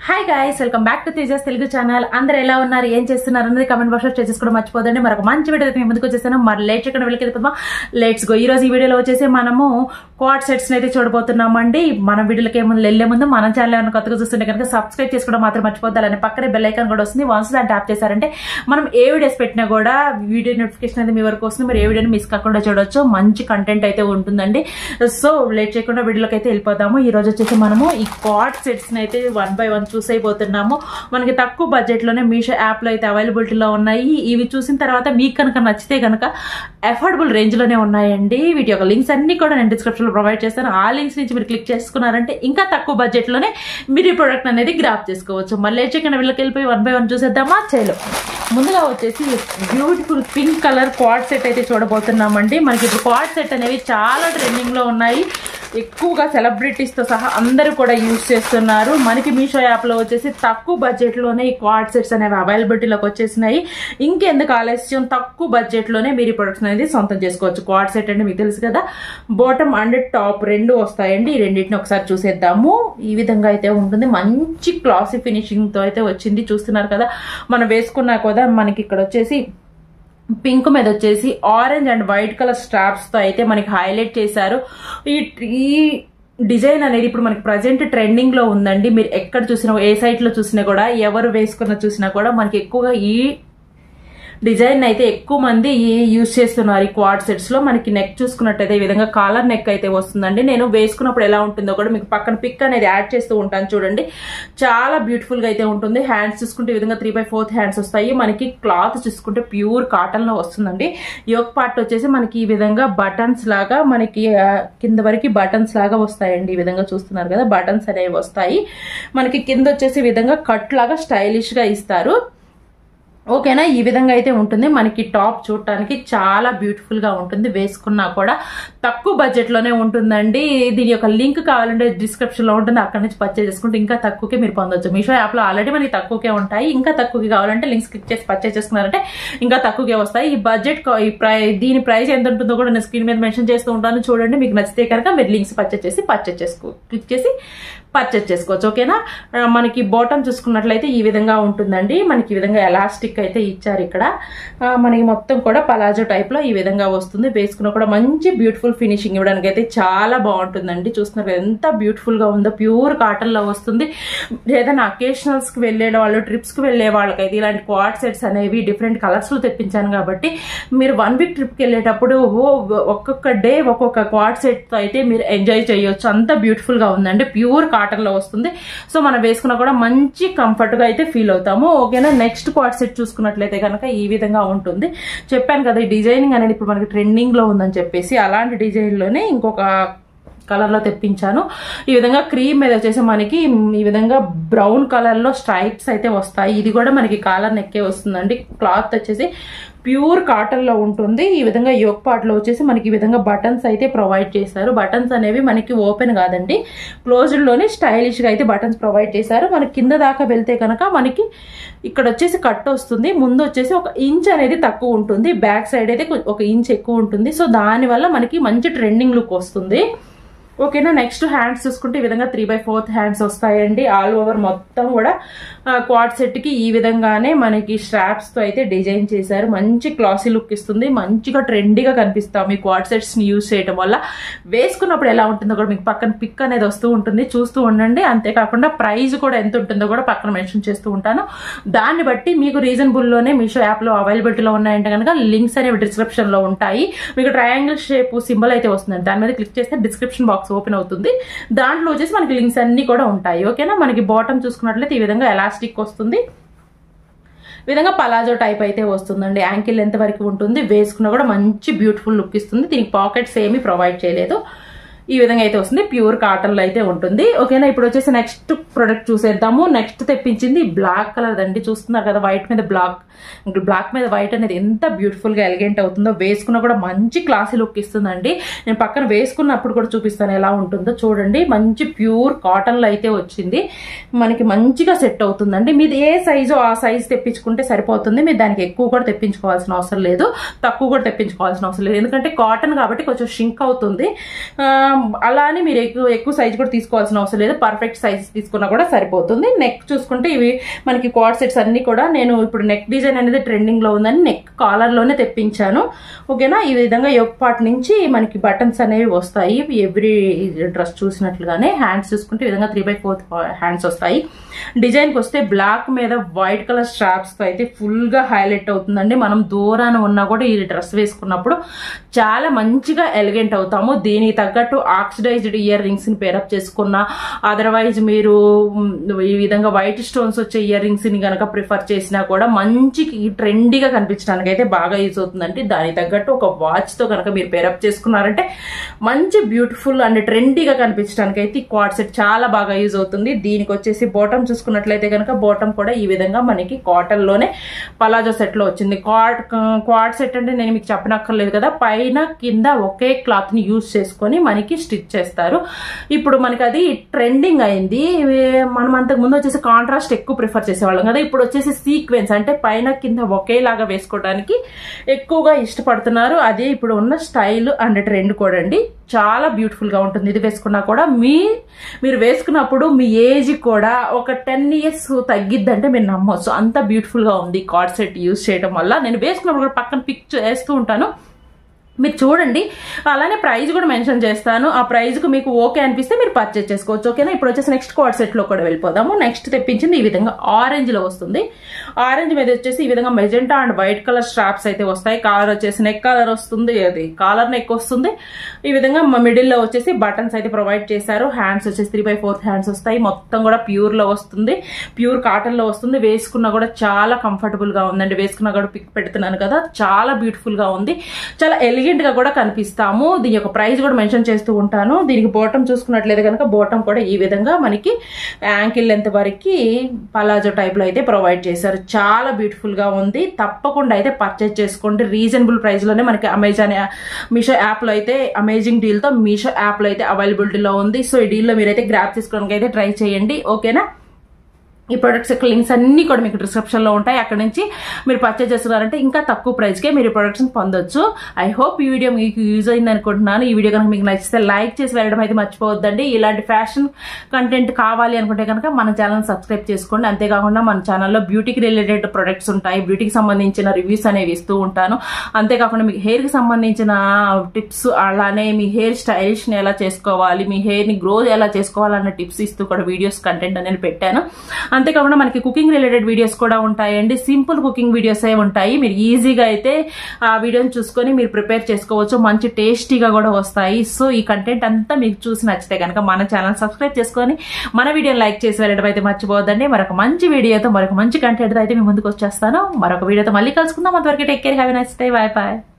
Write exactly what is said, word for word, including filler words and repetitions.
Hi guys, welcome back to Tejas Telugu channel. అందరూ ఎలా ఉన్నారు, ఏం చేస్తున్నారు అన్నది కామెంట్ బాక్స్ లో చేసుకోవడం మర్చిపోదండి. మరొక మంచి వీడియో అయితే ముందుకు వచ్చేసాను. మరి లేట్ చేయకుండా వెళ్ళిపోతామా, లెట్స్ గో. ఈ రోజు ఈ వీడియోలో వచ్చేసి మనము క్వాడ్ సెట్స్ అయితే చూడబోతున్నామండి. మన వీడియోలకి ఏముంది వెళ్లే ముందు మన ఛానల్ ఏమైనా కొత్తగా చూస్తుంటే కనుక సబ్స్క్రైబ్ చేసుకోవడం మాత్రం మర్చిపోద్దాలని పక్కనే బెల్ ఐకాన్ కూడా వస్తుంది. వన్స్ దాన్ని ట్యాప్ చేశారంటే మనం ఏ వీడియోస్ పెట్టినా కూడా వీడియో నోటిఫికేషన్ అయితే మీ వరకు వస్తుంది. మీరు ఏ వీడియోని మిస్ కాకుండా చూడొచ్చు. మంచి కంటెంట్ అయితే ఉంటుందండి. సో లేట్ చేయకుండా వీడియోలోకి అయితే వెళ్ళిపోతాము. ఈ రోజు వచ్చేసి మనము ఈ క్వాడ్ సెట్స్ అయితే వన్ బై వన్ చూసైపోతున్నాము. మనకి తక్కువ బడ్జెట్ లోనే మీషో యాప్ లో అయితే అవైలబిలిటీలో ఉన్నాయి. ఇవి చూసిన తర్వాత మీకు కనుక నచ్చితే కనుక అఫోర్డబుల్ రేంజ్ లోనే ఉన్నాయండి. వీటి యొక్క లింక్స్ అన్ని కూడా నేను డిస్క్రిప్షన్ లో ప్రొవైడ్ చేస్తాను. ఆ లింక్స్ నుంచి మీరు క్లిక్ చేసుకున్నారంటే ఇంకా తక్కువ బడ్జెట్ లోనే మీరు ఈ ప్రోడక్ట్ అనేది గ్రాప్ చేసుకోవచ్చు. మళ్ళీ లేచకుండా వీళ్ళకి వెళ్ళిపోయి వన్ బై వన్ చూసేద్దామా. చేయలో ముందుగా వచ్చేసి beautiful pink colour quad set అయితే చూడబోతున్నామండి. మనకి ఇప్పుడు క్వాడ్ సెట్ అనేవి చాలా ట్రెండింగ్ లో ఉన్నాయి. ఎక్కువగా సెలబ్రిటీస్ తో సహా అందరూ కూడా యూజ్ చేస్తున్నారు. మనకి మీషో యాప్ లో వచ్చేసి తక్కువ బడ్జెట్ లోనే ఈ క్వాడ్ సెట్స్ అనేవి అవైలబిలిటీలోకి వచ్చేసినాయి. ఇంకెందుకు ఆలస్యం, తక్కువ బడ్జెట్ లోనే మీరు ఈ ప్రొడక్ట్స్ అనేది సొంతం చేసుకోవచ్చు. క్వాడ్ సెట్ అంటే మీకు తెలుసు కదా, బాటమ్ అండ్ టాప్ రెండు వస్తాయండి. ఈ రెండింటిని ఒకసారి చూసేద్దాము. ఈ విధంగా అయితే ఉంటుంది. మంచి క్లాసీ ఫినిషింగ్ తో అయితే వచ్చింది. చూస్తున్నారు కదా, మనం వేసుకున్నా కూడా మనకి ఇక్కడ వచ్చేసి పింక్ మీద వచ్చేసి orange and white colour straps తో అయితే మనకి హైలైట్ చేశారు. ఈ ఈ డిజైన్ అనేది ఇప్పుడు మనకి ప్రజెంట్ ట్రెండింగ్ లో ఉందండి. మీరు ఎక్కడ చూసినా, ఏ సైట్ లో చూసినా కూడా, ఎవరు వేసుకున్న చూసినా కూడా మనకి ఎక్కువగా ఈ డిజైన్ అయితే ఎక్కువ మంది యూజ్ చేస్తున్నారు. ఈ క్వాడ్ సెట్స్ లో మనకి నెక్ చూసుకున్నట్టయితే ఈ విధంగా కాలర్ నెక్ అయితే వస్తుందండి. నేను వేసుకున్నప్పుడు ఎలా ఉంటుందో కూడా మీకు పక్కన పిక్ అనేది యాడ్ చేస్తూ ఉంటాను చూడండి. చాలా బ్యూటిఫుల్ గా అయితే ఉంటుంది. హ్యాండ్స్ చూసుకుంటే ఈ విధంగా త్రీ బై ఫోర్త్ హ్యాండ్స్ వస్తాయి. మనకి క్లాత్ చూసుకుంటే ప్యూర్ కాటన్ లో వస్తుందండి. యోక్ పార్ట్ వచ్చేసి మనకి ఈ విధంగా బటన్స్ లాగా మనకి కింద వరకు బటన్స్ లాగా వస్తాయండి. ఈ విధంగా చూస్తున్నారు కదా, బటన్స్ అనేవి వస్తాయి. మనకి కింద వచ్చేసి ఈ విధంగా కట్ లాగా స్టైలిష్ గా ఇస్తారు. ఓకేనా, ఈ విధంగా అయితే ఉంటుంది. మనకి టాప్ చూడటానికి చాలా బ్యూటిఫుల్ గా ఉంటుంది. వేసుకున్నా కూడా తక్కువ బడ్జెట్ లోనే ఉంటుందండి. దీని యొక్క లింక్ కావాలంటే డిస్క్రిప్షన్ లో ఉంటుంది. అక్కడ నుంచి పర్చేజ్ చేసుకుంటే ఇంకా తక్కువకే మీరు పొందొచ్చు. మీషో యాప్ లో ఆల్రెడీ మనకి తక్కువకే ఉంటాయి. ఇంకా తక్కువకి కావాలంటే లింక్స్ క్లిక్ చేసి పర్చేజ్ చేసుకున్నారంటే ఇంకా తక్కువకే వస్తాయి. ఈ బడ్జెట్ దీని ప్రైస్ ఎంత ఉంటుందో కూడా నేను స్క్రీన్ మీద మెన్షన్ చేస్తూ ఉంటాను చూడండి. మీకు నచ్చితే కనుక మీరు లింక్స్ పర్చేజ్ చేసి పర్చేజ్ చేసుకో క్లిక్ చేసి పర్చేజ్ చేసుకోవచ్చు. ఓకేనా, మనకి బాటమ్ చూసుకున్నట్లయితే ఈ విధంగా ఉంటుందండి. మనకి ఈ విధంగా ఎలాస్టిక్ అయితే ఇచ్చారు. ఇక్కడ మనకి మొత్తం కూడా పలాజో టైప్ లో ఈ విధంగా వస్తుంది. వేసుకున్న కూడా మంచి బ్యూటిఫుల్ ఫినిషింగ్ ఇవ్వడానికి అయితే చాలా బాగుంటుందండి. చూస్తున్నారు ఎంత బ్యూటిఫుల్ గా ఉందో. ప్యూర్ కాటన్ లో వస్తుంది. ఏదైనా అకేషనల్స్ కి వెళ్లే వాళ్ళు, ట్రిప్స్ కి వెళ్లే వాళ్ళకైతే ఇలాంటి క్వాడ్ సెట్స్ అనేవి డిఫరెంట్ కలర్స్ లో తెప్పించాను కాబట్టి మీరు వన్ వీక్ ట్రిప్ కి వెళ్ళేటప్పుడు ఒక్కొక్క డే ఒక్కొక్క క్వాడ్ సెట్ తో అయితే మీరు ఎంజాయ్ చేయొచ్చు. అంత బ్యూటిఫుల్ గా ఉందండి. ప్యూర్ కాటన్ లో వస్తుంది. సో మనం వేసుకున్నా కూడా మంచి కంఫర్ట్ గా అయితే ఫీల్ అవుతాము. ఓకేనా, నెక్స్ట్ క్వాడ్ సెట్ చూసుకున్నట్లయితే కనుక ఈ విధంగా ఉంటుంది. చెప్పాను కదా, ఈ డిజైనింగ్ అనేది ఇప్పుడు మనకి ట్రెండింగ్ లో ఉందని చెప్పేసి అలాంటి డిజైన్ లోనే ఇంకొక కలర్ లో తెప్పించాను. ఈ విధంగా క్రీమ్ మీద వచ్చేసి మనకి ఈ విధంగా బ్రౌన్ కలర్ లో స్ట్రైప్స్ అయితే వస్తాయి. ఇది కూడా మనకి కాలర్ నెక్కే వస్తుందండి. క్లాత్ వచ్చేసి ప్యూర్ కాటన్ లో ఉంటుంది. ఈ విధంగా యోక్ పార్ట్ లో వచ్చేసి మనకి ఈ విధంగా బటన్స్ అయితే ప్రొవైడ్ చేశారు. బటన్స్ అనేవి మనకి ఓపెన్ కాదండి, క్లోజ్డ్ లోనే స్టైలిష్ గా అయితే బటన్స్ ప్రొవైడ్ చేశారు. మనకి కింద దాకా వెళ్తే కనుక మనకి ఇక్కడ వచ్చేసి కట్ వస్తుంది. ముందు వచ్చేసి ఒక ఇంచ్ అనేది తక్కువ ఉంటుంది, బ్యాక్ సైడ్ అయితే ఒక ఇంచ్ ఎక్కువ ఉంటుంది. సో దాని వల్ల మనకి మంచి ట్రెండింగ్ లుక్ వస్తుంది. ఓకేనా, నెక్స్ట్ హ్యాండ్స్ చూసుకుంటే ఈ విధంగా త్రీ బై ఫోర్త్ హ్యాండ్స్ వస్తాయండి. ఆల్ ఓవర్ మొత్తం కూడా క్వాడ్ సెట్ కి ఈ విధంగానే మనకి స్ట్రాప్స్ తో అయితే డిజైన్ చేశారు. మంచి క్లాసీ లుక్ ఇస్తుంది. మంచిగా ట్రెండీగా కనిపిస్తాం ఈ క్వాడ్ సెట్స్ ని యూజ్ చేయడం వల్ల. వేసుకున్నప్పుడు ఎలా ఉంటుందో కూడా మీకు పక్కన పిక్ అనేది వస్తూ ఉంటుంది, చూస్తూ ఉండండి. అంతేకాకుండా ప్రైస్ కూడా ఎంత ఉంటుందో కూడా పక్కన మెన్షన్ చేస్తూ ఉంటాను. దాన్ని బట్టి మీకు రీజనబుల్ లోనే మీషో యాప్ లో అవైలబిలిటీలో ఉన్నాయంటే కనుక లింక్స్ అనేవి డిస్క్రిప్షన్ లో ఉంటాయి. మీకు ట్రయాంగిల్ షేప్ సింబల్ అయితే వస్తుందండి. దాని మీద క్లిక్ చేస్తే డిస్క్రిప్షన్ బాక్స్ ఓపెన్ అవుతుంది. దాంట్లో వచ్చేసి మనకి లింక్స్ అన్ని కూడా ఉంటాయి. ఓకేనా, మనకి బాటమ్ చూసుకున్నట్లయితే ఈ విధంగా ఎలాస్టిక్ వస్తుంది. ఈ విధంగా పలాజో టైప్ అయితే వస్తుందండి. యాంకిల్ ఎంత వరకు ఉంటుంది. వేసుకున్నా కూడా మంచి బ్యూటిఫుల్ లుక్ ఇస్తుంది. దీనికి పాకెట్స్ ఏమీ ప్రొవైడ్ చేయలేదు. ఈ విధంగా అయితే వస్తుంది. ప్యూర్ కాటన్ లో అయితే ఉంటుంది. ఓకేనా, ఇప్పుడు వచ్చేసి నెక్స్ట్ ప్రొడక్ట్ చూసేద్దాము. నెక్స్ట్ తెప్పించింది బ్లాక్ కలర్ అండి. చూస్తున్నారు కదా, వైట్ మీద బ్లాక్, బ్లాక్ మీద వైట్ అనేది ఎంత బ్యూటిఫుల్ గా ఎలిగెంట్ అవుతుందో. వేసుకున్నా కూడా మంచి క్లాసీ లుక్ ఇస్తుందండి. నేను పక్కన వేసుకున్నప్పుడు కూడా చూపిస్తాను ఎలా ఉంటుందో చూడండి. మంచి ప్యూర్ కాటన్ లో అయితే వచ్చింది. మనకి మంచిగా సెట్ అవుతుందండి. మీది ఏ సైజు ఆ సైజ్ తెప్పించుకుంటే సరిపోతుంది. మీరు దానికి ఎక్కువ కూడా తెప్పించుకోవాల్సిన అవసరం లేదు, తక్కువ కూడా తెప్పించుకోవాల్సిన అవసరం లేదు. ఎందుకంటే కాటన్ కాబట్టి కొంచెం షింక్ అవుతుంది. అలా అని మీరు ఎక్కువ ఎక్కువ సైజ్ కూడా తీసుకోవాల్సిన అవసరం లేదు, పర్ఫెక్ట్ సైజ్ తీసుకున్నా కూడా సరిపోతుంది. నెక్ చూసుకుంటే ఇవి మనకి కార్డ్ సెట్స్ అన్ని కూడా నేను ఇప్పుడు నెక్ డిజైన్ అనేది ట్రెండింగ్ లో ఉందని నెక్ కాలర్ లోనే తెప్పించాను. ఓకేనా, ఈ విధంగా యొక్క పార్ట్ నుంచి మనకి బటన్స్ అనేవి వస్తాయి ఎవ్రీ డ్రెస్ చూసినట్లుగానే. హ్యాండ్స్ చూసుకుంటే ఈ విధంగా త్రీ బై ఫోర్త్ హ్యాండ్స్ వస్తాయి. డిజైన్ కి వస్తే బ్లాక్ మీద వైట్ కలర్ స్ట్రాప్స్ తో అయితే ఫుల్ గా హైలైట్ అవుతుందండి. మనం దూరాన ఉన్నా కూడా ఈ డ్రెస్ వేసుకున్నప్పుడు చాలా మంచిగా ఎలిగెంట్ అవుతాము. దీనికి తగ్గట్టు ఆక్సిడైజ్డ్ ఇయర్ రింగ్స్ ని పేరప్ చేసుకున్నా, అదర్వైజ్ మీరు ఈ విధంగా వైట్ స్టోన్స్ వచ్చే ఇయర్ రింగ్స్ ని కనుక ప్రిఫర్ చేసినా కూడా మంచి ట్రెండీగా కనిపించడానికి అయితే బాగా యూజ్ అవుతుందండి. దానికి తగ్గట్టు ఒక వాచ్ తో కనుక మీరు పేరప్ చేసుకున్నారంటే మంచి బ్యూటిఫుల్ అండ్ ట్రెండీగా కనిపించడానికి అయితే ఈ క్వాడ్ సెట్ చాలా బాగా యూజ్ అవుతుంది. దీనికి వచ్చేసి బాటమ్ చూసుకున్నట్లయితే కనుక బాటమ్ కూడా ఈ విధంగా మనకి కాటన్ లోనే పలాజో సెట్ లో వచ్చింది. క్వాడ్ క్వాడ్ సెట్ అంటే నేను మీకు చెప్పనక్కర్లేదు కదా, పైన కింద ఒకే క్లాత్ ని యూజ్ చేసుకొని మనకి స్టిచ్ చేస్తారు. ఇప్పుడు మనకి అది ట్రెండింగ్ అయింది. మనం అంతకు ముందు వచ్చేసి కాంట్రాస్ట్ ఎక్కువ ప్రిఫర్ చేసేవాళ్ళం కదా, ఇప్పుడు వచ్చేసి సీక్వెన్స్ అంటే పైన కింద ఒకేలాగా వేసుకోవడానికి ఎక్కువగా ఇష్టపడుతున్నారు. అదే ఇప్పుడు ఉన్న స్టైల్ అండ్ ట్రెండ్ కూడా అండి. చాలా బ్యూటిఫుల్ గా ఉంటుంది ఇది వేసుకున్నా కూడా. మీ మీరు వేసుకున్నప్పుడు మీ ఏజ్ కూడా ఒక టెన్ ఇయర్స్ తగ్గిద్దంటే మీరు నమ్మొచ్చు, అంత బ్యూటిఫుల్ గా ఉంది కార్డ్ సెట్ యూజ్ చేయడం వల్ల. నేను వేసుకున్నప్పుడు కూడా పక్కన పిక్ వేస్తూ ఉంటాను, మీరు చూడండి. అలానే ప్రైస్ కూడా మెన్షన్ చేస్తాను. ఆ ప్రైస్ కు మీకు ఓకే అనిపిస్తే మీరు పర్చేజ్ చేసుకోవచ్చు. ఓకేనా, ఇప్పుడు వచ్చేసి నెక్స్ట్ కార్డ్ సెట్ లో కూడా వెళ్ళిపోదాము. నెక్స్ట్ తెప్పించింది ఈ విధంగా ఆరెంజ్ లో వస్తుంది. ఆరెంజ్ మీద వచ్చేసి ఈ విధంగా magenta and white colour straps అయితే వస్తాయి. కాలర్ వచ్చేసి నెక్ కాలర్ వస్తుంది, అది కాలర్ నెక్ వస్తుంది. ఈ విధంగా మిడిల్ లో వచ్చేసి బటన్స్ అయితే ప్రొవైడ్ చేశారు. హ్యాండ్స్ వచ్చేసి త్రీ బై ఫోర్త్ హ్యాండ్స్ వస్తాయి. మొత్తం కూడా ప్యూర్ లో వస్తుంది, ప్యూర్ కాటన్ లో వస్తుంది. వేసుకున్నా కూడా చాలా కంఫర్టబుల్ గా ఉందండి. వేసుకున్నా కూడా పిక్ పెడుతున్నాను కదా, చాలా బ్యూటిఫుల్ గా ఉంది, చాలా ఎలిగెంట్ గా కూడా కనిపిస్తాము. దీని యొక్క ప్రైస్ కూడా మెన్షన్ చేస్తూ ఉంటాను. దీనికి బాటమ్ చూసుకున్నట్లయితే కనుక బాటమ్ కూడా ఈ విధంగా మనకి యాంకిల్ లెంత్ వరకు పలాజో టైప్ లో అయితే ప్రొవైడ్ చేశారు. చాలా బ్యూటిఫుల్ గా ఉంది. తప్పకుండా అయితే పర్చేజ్ చేసుకోండి. రీజనబుల్ ప్రైస్ లోనే మనకి అమెజాన్ మీషో యాప్ లో అయితే అమేజింగ్ డీల్ తో మీషో యాప్ లో అయితే అవైలబిలిటీలో ఉంది. సో ఈ డీల్ లో మీరైతే గ్రాప్ తీసుకోవడానికి అయితే ట్రై చేయండి. ఓకేనా, ఈ ప్రొడక్ట్స్ యొక్క లింక్స్ అన్ని కూడా మీకు డిస్క్రిప్షన్ లో ఉంటాయి. అక్కడ నుంచి మీరు పర్చేజ్ చేస్తున్నారంటే ఇంకా తక్కువ ప్రైస్ కే మీరు ప్రొడక్ట్స్ పొందొచ్చు. ఐ హోప్ ఈ వీడియో మీకు యూజ్ అయింది అనుకుంటున్నాను. ఈ వీడియో కనుక మీకు నచ్చితే లైక్ చేసి వెళ్ళడం అయితే మర్చిపోవద్దండి. ఇలాంటి ఫ్యాషన్ కంటెంట్ కావాలి అనుకుంటే కనుక మన ఛానల్ సబ్స్క్రైబ్ చేసుకోండి. అంతేకాకుండా మన ఛానల్లో బ్యూటీకి రిలేటెడ్ ప్రొడక్ట్స్ ఉంటాయి, బ్యూటీకి సంబంధించిన రివ్యూస్ అనేవి ఇస్తూ ఉంటాను. అంతేకాకుండా మీకు హెయిర్ కి సంబంధించిన టిప్స్, అలానే మీ హెయిర్ స్టైలిష్ ని ఎలా చేసుకోవాలి, మీ హెయిర్ ని గ్రో ఎలా చేసుకోవాలన్న టిప్స్ ఇస్తూ కూడా వీడియోస్ కంటెంట్ అనేది పెట్టాను. అంతేకాకుండా మనకి కుకింగ్ రిలేటెడ్ వీడియోస్ కూడా ఉంటాయండి. సింపుల్ కుకింగ్ వీడియోస్ ఏ ఉంటాయి. మీరు ఈజీగా అయితే ఆ వీడియోని చూసుకొని మీరు ప్రిపేర్ చేసుకోవచ్చు. మంచి టేస్టీగా కూడా వస్తాయి. సో ఈ కంటెంట్ అంతా మీకు చూసి నచ్చితే కనుక మన ఛానల్ సబ్స్క్రైబ్ చేసుకొని మన వీడియోని లైక్ చేసి వెళ్ళడం అయితే మర్చిపోవద్దండి. మరొక మంచి వీడియోతో మరొక మంచి కంటెంట్ అయితే మీ ముందుకు వచ్చేస్తాను. మరొక వీడియోతో మళ్ళీ కలుసుకుందాం. అంతవరకు take care, have a nice day, bye by.